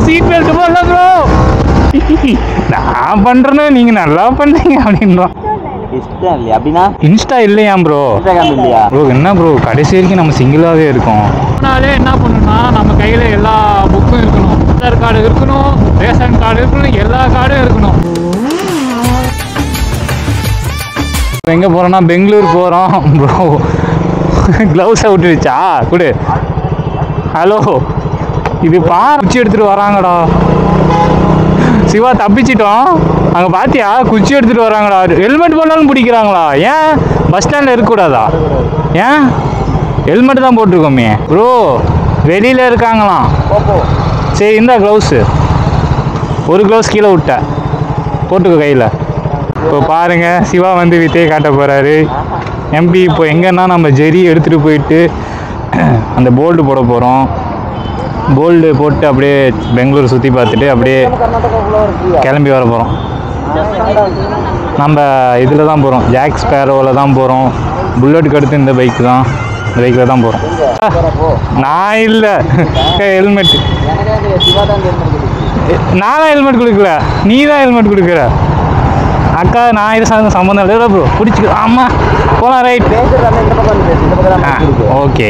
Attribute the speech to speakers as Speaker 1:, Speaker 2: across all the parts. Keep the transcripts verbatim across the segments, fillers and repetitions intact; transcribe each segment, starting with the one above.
Speaker 1: Seat belt போடல bro. நான் பண்றேன்னு நீங்க நல்லா பண்ணீங்க அப்படின்றோம்.
Speaker 2: இன்ஸ்டா இல்லையா அப்படின்னா?
Speaker 1: இன்ஸ்டா இல்லையா ப்ரோ?
Speaker 2: இன்ஸ்டாகிராம் இல்லையா
Speaker 1: ப்ரோ? என்ன ப்ரோ கடைசி வரைக்கும் நம்ம சிங்கிளாவே இருக்கோம். அதனாலே என்ன பண்ணணும்னா நம்ம கையில எல்லா புக்கும் இருக்கணும். ஆதார் கார்டு இருக்கணும், ரேஷன் கார்டு இருக்கணும், எல்லா கார்டும் இருக்கணும். எங்க போறோம்னா பெங்களூர் போறோம் ப்ரோ. கிளவுஸ் விட்டுருச்சா குடு. ஹலோ, இது பாரு குச்சி எடுத்துட்டு வராங்கடா. சிவா தப்பிச்சிட்டோம். அங்கே பார்த்தியா குச்சி எடுத்துகிட்டு வராங்கடா. ஹெல்மெட் போட்டாலும் பிடிக்கிறாங்களா? ஏன் பஸ் ஸ்டாண்டில் இருக்கக்கூடாதா? ஏன் ஹெல்மெட் தான் போட்டிருக்கோமே ப்ரோ. வெளியில் இருக்காங்களாம். சரி இந்த க்ளவுஸு ஒரு க்ளவுஸ் கீழே விட்ட போட்டுக்கோ கையில். இப்போ பாருங்கள் சிவா வந்து வித்தையை காட்ட போகிறாரு. எம்பி இப்போ எங்கன்னா நம்ம ஜெரி எடுத்துகிட்டு போயிட்டு அந்த போல்டு போட போகிறோம். போல்டு போட்டு அப்படியே பெங்களூர் சுற்றி பார்த்துட்டு அப்படியே கிளம்பி வர போகிறோம். நம்ம இதில் தான் போகிறோம், ஜாக் ஸ்பேரோவில் தான் போகிறோம். புல்லட்டுக்கு அடுத்து இந்த பைக்கு தான், இந்த பைக்கில் தான் போகிறோம். நான் இல்லை, ஹெல்மெட் நான் தான் ஹெல்மெட் கொடுக்கல, நீ தான் ஹெல்மெட் கொடுக்குற. அக்கா நான் இது சார்ந்த சம்மந்தம் இல்லை ப்ரோ. பிடிச்சிக்க. ஆமாம் போகலாம். Right okay.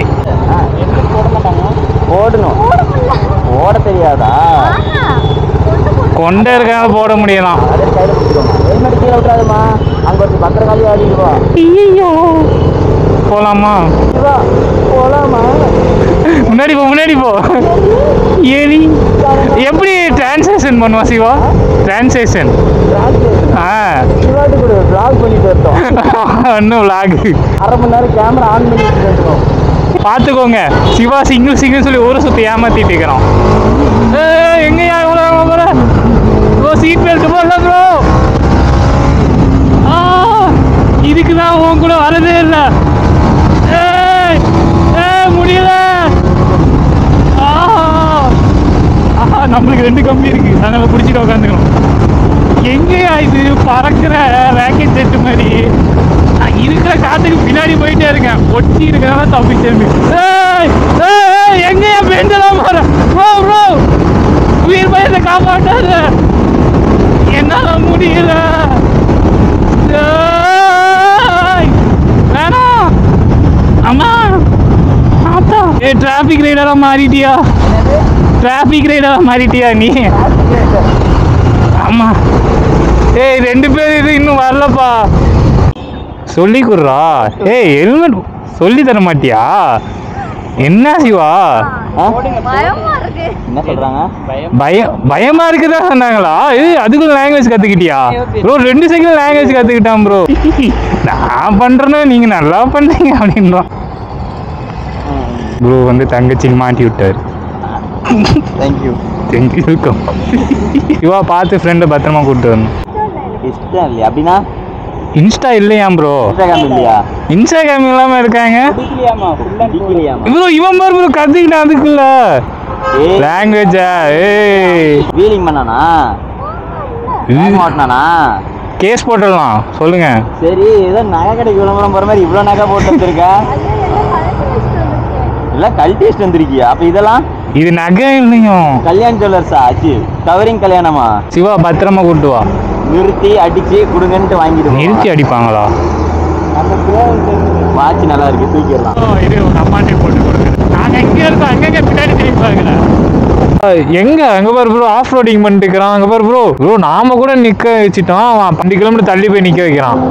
Speaker 2: ஓடணும் ஓட தெரியாதா?
Speaker 1: கொண்டே இருக்காங்க போட முடியலாம்.
Speaker 2: ஹெல்மெட் கீழே விட்டுறாதுமா. அங்கே ஒரு பத்திரக்காளி ஆடிடுவா.
Speaker 1: ஐயோ போகலாமா?
Speaker 2: போகலாமா?
Speaker 1: முன்னாடி போ முன்னாடி போ. ஏனி எப்படி டிரான்ஸ்லேஷன் பண்ணுவா சிவா? டிரான்ஸ்லேஷன் ஆ
Speaker 2: சிவாட்டு கூட விளாக் பண்ணிட்டு வரட்டும்.
Speaker 1: இன்னும் விளாக்
Speaker 2: அரை மணி நேரம் கேமரா ஆன் பண்ணி வச்சுருக்கோம்.
Speaker 1: பார்த்துக்கோங்க. சிவா சிங்கிள் சிங்கிள் சொல்லி ஒரு சுற்றி ஏமாற்றிட்டு இருக்கிறோம். எங்கேயா இவ்வளோ போகிற ப்ரோ? சீட் பெல்ட் போடல ப்ரோ. ஆ இதுக்கு தான் உன் கூட வரதே இல்லை. முடியல. ஆஹா நம்மளுக்கு ரெண்டு கம்பி இருக்கு, அதனால பிடிச்சிட்டு உட்காந்துக்கணும். எங்கேயா இது பறக்கிற ராக்கெட் செட்டு மாதிரி? நான் இருக்கிற காத்துக்கு பின்னாடி போயிட்டே இருக்கேன். ஒட்டி இருக்கிறதா தப்பிச்சேன். எங்கேயா பெண்டெல்லாம் போற ப்ரோ? ப்ரோ உயிர் பயத்தை காப்பாற்றாத, என்னால முடியல. வேணாம் அம்மா ஆத்தா. ஏ டிராஃபிக் ரைடராக மாறிட்டியா? டிராஃபிக் ரைடராக மாறிட்டியா நீ? ஆமா. ஏய் ரெண்டு பேர் இது இன்னும் வரலப்பா. சொல்லி கொடுறா. ஏய் ஹெல்மெட் சொல்லி தர மாட்டியா? என்ன சிவா
Speaker 2: என்ன சொல்றாங்க?
Speaker 1: பயம் பயமா இருக்குதா சொன்னாங்களா? ஏய் அதுக்குள்ள லாங்குவேஜ் கத்துக்கிட்டியா ப்ரோ? ரெண்டு செகண்ட் லாங்குவேஜ் கத்துக்கிட்டான் ப்ரோ. நான் பண்றேன்னு நீங்க நல்லா பண்ணீங்க அப்படின்றோம். ப்ரோ வந்து தங்கச்சிக்கு மாட்டி விட்டாரு.
Speaker 2: Thank you
Speaker 1: thank you welcome. சிவா பார்த்து ஃப்ரெண்டை பத்திரமா கூப்பிட்டு வரணும்.
Speaker 2: இன்ஸ்டா இல்லையா அப்படின்னா?
Speaker 1: இன்ஸ்டா இல்லையா ப்ரோ?
Speaker 2: இன்ஸ்டாகிராம் இல்லையா?
Speaker 1: இன்ஸ்டாகிராம் இல்லாம இருக்காங்க ப்ரோ. இவன் பாரு ப்ரோ கத்துக்கிட்டான் அதுக்குள்ள லாங்குவேஜா. ஏய்
Speaker 2: வீலிங் பண்ணானா? மாட்டினானா?
Speaker 1: கேஸ் போட்டுடலாம் சொல்லுங்க.
Speaker 2: சரி ஏதோ நகை கடைக்கு விளம்பரம் போற மாதிரி இவ்வளோ நகை போட்டு வந்திருக்க. இல்லை கல்டேஸ்ட் வந்திருக்கியா? அப்போ இதெல்லாம்
Speaker 1: இது நகை இல்லையும்
Speaker 2: கல்யாண் ஜுவல்லர்ஸா? ஆச்சு கவரிங் கல்யாணமா?
Speaker 1: சிவா பத்திரமா கூட்டு வா.
Speaker 2: நிறுத்தி அடிச்சு கொடுங்கன்ட்டு வாங்கிடுவோம்.
Speaker 1: நிறுத்தி அடிப்பாங்களா?
Speaker 2: வாட்ச் நல்லா இருக்கு, தூக்கிடலாம்.
Speaker 1: இது ஒரு அம்மாட்டே போட்டு கொடுக்குறேன். நாங்கள் எங்கே இருக்கோம் அங்கங்கே பின்னாடி திரும்பி பாருங்க. எங்க அங்கே பாரு ப்ரோ ஆஃப் ரோடிங் பண்ணிட்டு இருக்கிறான். அங்கே பாரு ப்ரோ. ப்ரோ நாம கூட நிற்க வச்சுட்டோம், அவன் பத்து கிலோமீட்டர் தள்ளி போய் நிற்க வைக்கிறான்.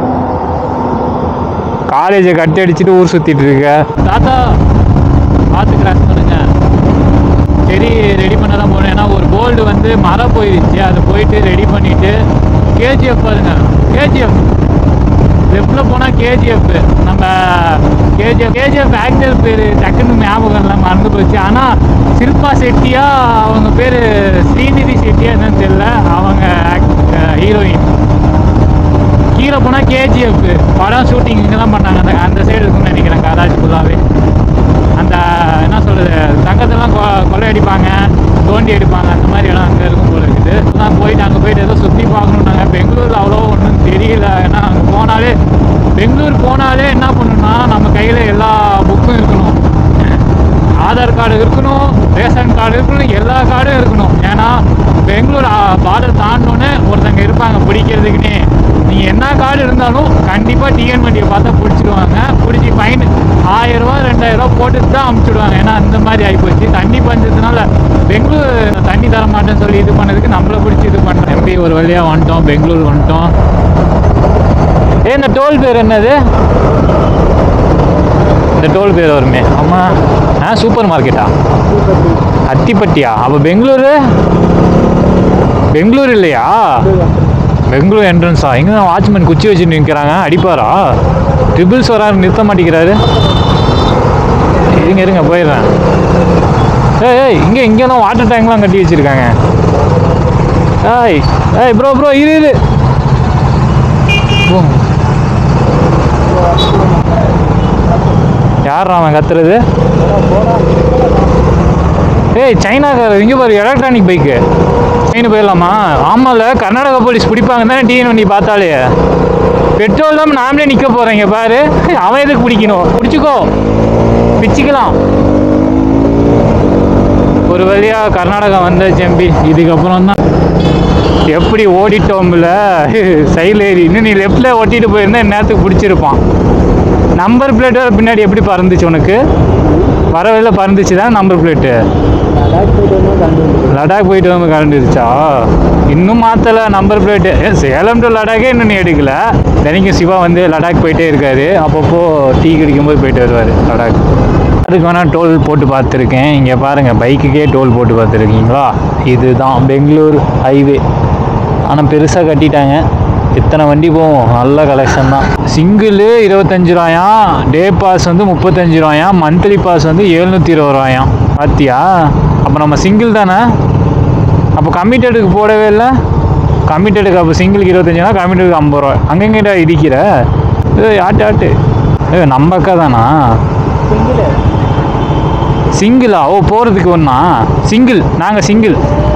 Speaker 1: காலேஜை கட்டி அடிச்சுட்டு ஊர் சுற்றிட்டு இருக்க. தாத்தா பார்த்து கிராஸ் பண்ணுங்க. சரி ரெடி பண்ண தான் போனேன். ஏன்னா ஒரு கோல்டு வந்து மரம் போயிடுச்சு, அதை போயிட்டு ரெடி பண்ணிவிட்டு கேஜிஎஃப் பாருங்க. கேஜிஎஃப் லெஃப்டில் போனால் கேஜிஎஃப். நம்ம கேஜிஎஃப் கேஜிஎஃப் ஆக்டர் பேர் டக்குன்னு ஞாபகம் எல்லாம் மறந்து போச்சு. ஆனால் சில்பா செட்டியா அவங்க பேர் ஸ்ரீநிதி செட்டியா என்னன்னு தெரியல. அவங்க ஹீரோயின். கீழே போனால் கேஜிஎஃப் படம் ஷூட்டிங் இங்கே தான் பண்ணாங்க. அந்த அந்த சைடு இருக்குன்னு நினைக்கிறேன். கராச்சி ஃபுல்லாகவே அந்த என்ன சொல்கிறது தங்கத்தெல்லாம் கொ கொள்ளையடிப்பாங்க, தோண்டி அடிப்பாங்க, அந்த மாதிரி இடம் அங்கே இருக்கும் போல இருக்குது. நான் போயிட்டு அங்கே போயிட்டு ஏதோ சுற்றி பார்க்கணுன்னாங்க. பெங்களூரில் அவ்வளோ ஒன்றும் தெரியல. ஏன்னா அங்கே போனாலே பெங்களூர் போனாலே என்ன பண்ணணும்னா நம்ம கையில் எல்லா புக்கும் இருக்கணும். ஆதார் கார்டு இருக்கணும், ரேஷன் கார்டு இருக்கணும், எல்லா கார்டும் இருக்கணும். பிடிக்கிறதுக்குன்னே. நீங்கள் என்ன கார்டு இருந்தாலும் கண்டிப்பாக டிஎன் வண்டியை பார்த்தா பிடிச்சிடுவாங்க. பிடிச்சி ஃபைன் ஆயிரம் ரூபா ரெண்டாயிரம் ரூபா போட்டு தான் அமுச்சுடுவாங்க. ஏன்னா அந்த மாதிரி ஆகிப்போச்சு. தண்ணி பஞ்சத்தினால பெங்களூர் தண்ணி தர மாட்டேன்னு சொல்லி இது பண்ணதுக்கு நம்மளை பிடிச்சி இது பண்ணுறோம். எம்பி ஒரு வழியாக வந்துட்டோம், பெங்களூர் வந்துட்டோம். ஏ இந்த டோல் பேர் என்னது? இந்த டோல் பேர் வருமே. ஆமாம். ஆ சூப்பர் மார்க்கெட்டா? அத்திப்பட்டியா? அப்போ பெங்களூரு பெங்களூர் இல்லையா? பெங்களூர் என்ட்ரன்ஸா? எங்கே தான் வாட்ச்மேன் குச்சி வச்சுட்டு நிற்கிறாங்க, அடிப்பாரா? ட்ரிபிள்ஸ் வராரு, நிறுத்த மாட்டேங்கிறாரு. இருங்க இருங்க போயிடுறேன். ஏய் ஏய் இங்கே இங்கே தான் வாட்டர் டேங்க்லாம் கட்டி வச்சுருக்காங்க. ஏய் ஏய் ப்ரோ ப்ரோ இரு இரு யார் அவன் கத்துறது? ஏய் சைனாக்கார இங்கே பாரு, எலக்ட்ரானிக் பைக்கு. சைனு போயிடலாமா? ஆமாம்ல, கர்நாடகா போலீஸ் பிடிப்பாங்க தானே டிஎன் வண்டி பார்த்தாலே. பெட்ரோல் தான் நாமளே நிற்க போகிறேங்க பாரு. அவன் எதுக்கு பிடிக்கணும்? பிடிச்சிக்கோ, பிச்சுக்கலாம். ஒரு வழியாக கர்நாடகா வந்தாச்சு எம்பி. இதுக்கப்புறம் தான் எப்படி ஓடிட்டோம்ல சைடில் ஏறி. இன்னும் நீ லெஃப்டில் ஓட்டிகிட்டு போயிருந்தா நேரத்துக்கு பிடிச்சிருப்பான். நம்பர் பிளேட்டு பின்னாடி எப்படி பறந்துச்சு உனக்கு? வர வழியில் பறந்துச்சு தான் நம்பர் பிளேட்டு. லடாக் போயிட்டு வந்து கலந்துருச்சா? இன்னும் மாற்றலை நம்பர் பிளேட்டு. சேலம் டு லடாக்கே இன்னும் நீ எடுக்கல. தினைக்கும் சிவா வந்து லடாக் போயிட்டே இருக்காரு. அப்பப்போ டீ குடிக்கும்போது போயிட்டு வருவார் லடாக். அதுக்கு வேணால் டோல் போட்டு பார்த்துருக்கேன். இங்கே பாருங்கள், பைக்குக்கே டோல் போட்டு பார்த்துருக்கீங்களா? இதுதான் பெங்களூர் ஹைவே. ஆனால் பெருசாக கட்டிட்டாங்க. இத்தனை வண்டி போவோம். நல்ல கலெக்ஷன் தான். சிங்கிள் இருபத்தஞ்சி ரூபாயாம், டே பாஸ் வந்து முப்பத்தஞ்சு ரூபாயாம், மந்த்லி பாஸ் வந்து எழுநூற்றி இருபது ரூபாயாம். பார்த்தியா? அப்போ நம்ம சிங்கிள் தானே. அப்போ கமிட்டடுக்கு போடவே இல்லை. கமிட்டடுக்கு அப்போ சிங்கிளுக்கு இருபத்தஞ்சுனா கமிட்டடுக்கு ஐம்பது ரூபா. அங்கெங்கிட்ட இடிக்கிற? ஏ ஆட்டு ஆட்டு. ஏ நம்ம அக்கா தானா? சிங்கிளா? ஓ போகிறதுக்கு ஒன்றா சிங்கிள். நாங்கள் சிங்கிள்.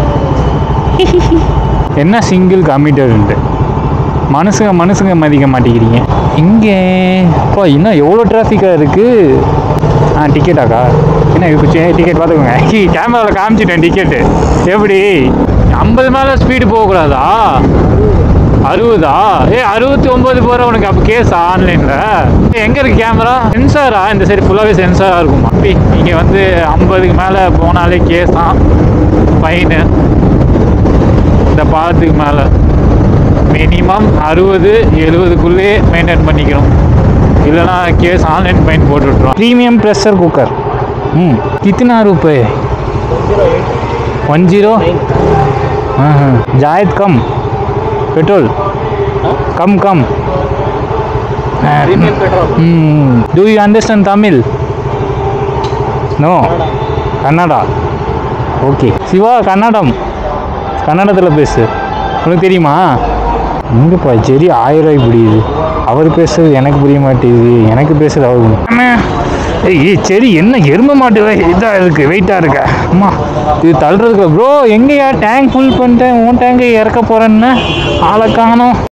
Speaker 1: என்ன சிங்கிள் கமிட்டடுன்ட்டு மனுஷங்க மனுஷங்க மதிக்க மாட்டேங்கிறீங்க. இங்கே இப்போ இன்னும் எவ்வளோ டிராஃபிக்காக இருக்குது. ஆ டிக்கெட்டாக்கா? என்ன இது? டிக்கெட் பார்த்துக்கோங்க. கேமராவில் காமிச்சிட்டேன் டிக்கெட்டு. எப்படி ஐம்பது மேலே ஸ்பீடு போகக்கூடாதா? அறுபதா? ஏ அறுபத்தி ஒம்பது போகிற உனக்கு அப்போ கேஸா ஆன்லைனில்? எங்கே இருக்குது கேமரா? சென்சாரா? இந்த சைடு ஃபுல்லாகவே சென்சாராக இருக்குமா? இங்கே வந்து ஐம்பதுக்கு மேலே போனாலே கேஸ் தான், ஃபைனு. இந்த பாலத்துக்கு மேலே மினிமம் அறுபது எழுபதுக்குள்ளே மெயின்டைன் பண்ணிக்கணும். இல்லைனா கேஸ் ஆன்லைன் ஃபைன் போட்டு விட்ருவோம். Premium pressure cooker. ம் कितना रुपये? One zero. हाँ हाँ जायद कम पेट्रोल कम कम. Do you understand Tamil? No Kannada. Okay Siva, Kannada கன்னடத்தில் பேசு. உனக்கு தெரியுமா? இங்கேப்பா சரி ஆயிரம் ரூபாய் புரியுது. அவர் பேசுறது எனக்கு புரிய மாட்டேங்குது, எனக்கு பேசுறது அவருக்கு. ஏய் சரி என்ன எருமை மாட்டு இதாக இருக்குது, வெயிட்டாக இருக்க. அம்மா இது தள்ளுறதுக்கு ப்ரோ. எங்கேயா டேங்க் ஃபுல் பண்ணிட்டேன், உன் டேங்கை இறக்க போகிறேன்னு ஆளை காணோம்.